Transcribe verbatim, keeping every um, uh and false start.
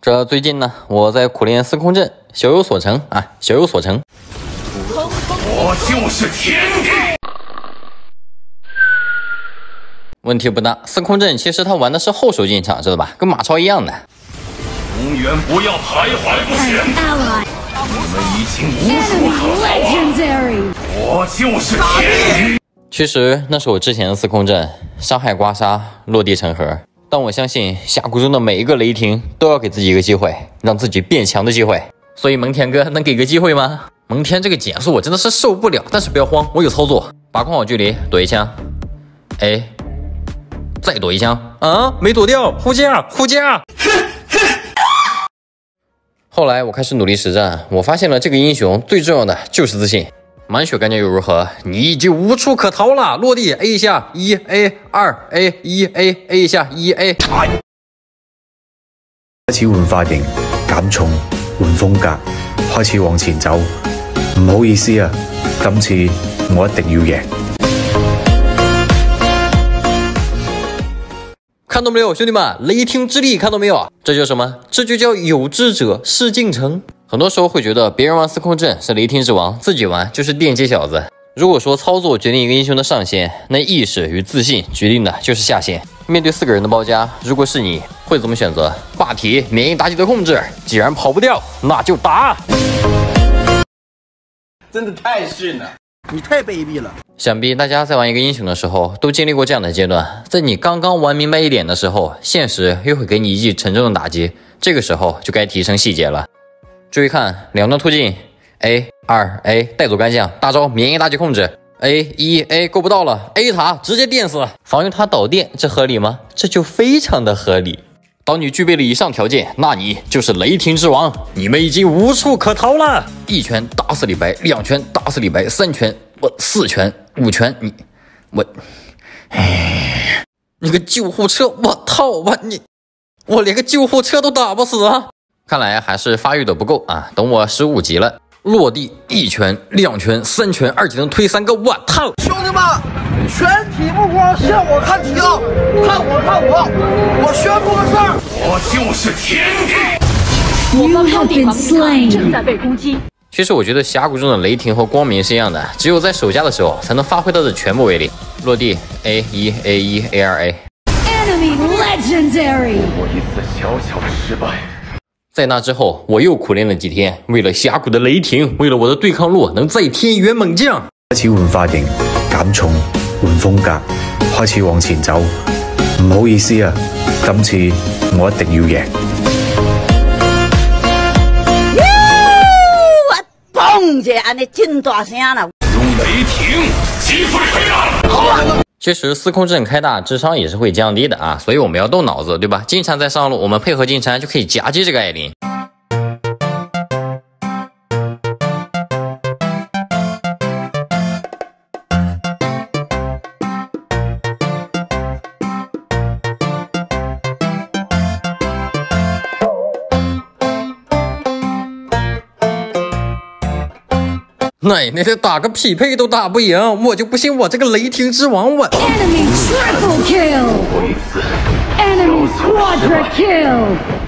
这最近呢，我在苦练司空阵，小有所成啊，小有所成。 我就是天地。 问题不大，司空阵其实他玩的是后手进场，知道吧？跟马超一样的。 永远不要徘徊不前。你们已经无处可逃。我就是天地。 其实那是我之前的司空阵，伤害刮痧，落地成盒。但我相信峡谷中的每一个雷霆都要给自己一个机会，让自己变强的机会。所以蒙恬哥能给个机会吗？蒙恬这个减速我真的是受不了，但是不要慌，我有操作。把控好距离，躲一枪，哎，再躲一枪啊，没躲掉，护驾护驾。后来我开始努力实战，我发现了这个英雄最重要的就是自信。满血干将又如何？你已经无处可逃了。落地 A 一下，一 A 二 A 一 A A 一下一 A。 開始換髮型、減重、換風格，開始往前走。唔好意思啊，今次我一定要贏。 看到没有，兄弟们，雷霆之力看到没有？这叫什么？这就叫有志者事竟成。很多时候会觉得别人玩司空阵是雷霆之王，自己玩就是电击小子。如果说操作决定一个英雄的上限，那意识与自信决定的就是下限。面对四个人的包夹，如果是你，会怎么选择？霸体、免疫妲己的控制，既然跑不掉，那就打！ 真的太逊了， 你太卑鄙了。 想必大家在玩一个英雄的时候，都经历过这样的阶段，在你刚刚玩明白一点的时候，现实又会给你一记沉重的打击，这个时候就该提升细节了。注意看，两段突进 ，A 二 A 带走干将，大招免疫妲己控制 ，A 一 A 够不到了 ，A 塔直接电死，防御塔导电，这合理吗？这就非常的合理。当你具备了以上条件，那你就是雷霆之王，你们已经无处可逃了。一拳打死李白，两拳打死李白，三拳我四拳五拳你我，唉，你个救护车，我操我你，我连个救护车都打不死啊！看来还是发育的不够啊！等我十五级了，落地一拳、两拳、三拳，二技能推三个，我操！ 兄弟们，全体目光向我看齐啊！看我，看我！我宣布个事儿， 我就是天地。 我方高地防御塔正在被攻击。 其实我觉得峡谷中的雷霆和光明是一样的，只有在守家的时候才能发挥它的全部威力。落地 A 一 A 一 A 二 A。Enemy legendary。 我一次小小的失敗。 在那之后，我又苦练了几天，为了峡谷的雷霆，为了我的对抗路能再添一员猛将。 開始換髮型、減重、換風格，開始往前走。唔好意思啊，今次我一定要贏。 我嘣一下，安尼真大聲啦！ 用雷霆击碎黑暗。 其实司空阵开大智商也是会降低的啊，所以我们要动脑子，对吧？金蝉在上路，我们配合金蝉就可以夹击这个艾琳。奶奶的，打个匹配都打不赢，我就不信我这个雷霆之王我。 Enemy triple kill. Enemy quadra kill.